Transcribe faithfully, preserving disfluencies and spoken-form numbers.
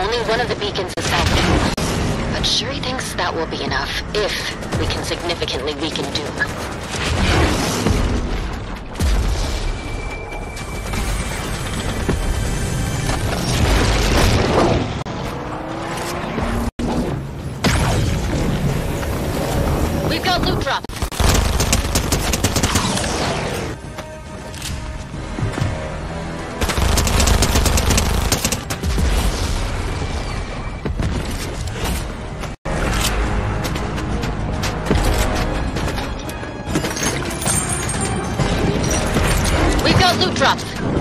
Only one of the beacons is healthy. But Shuri thinks that will be enough, if we can significantly weaken Duke. We've got loot drops. We've got loot drops.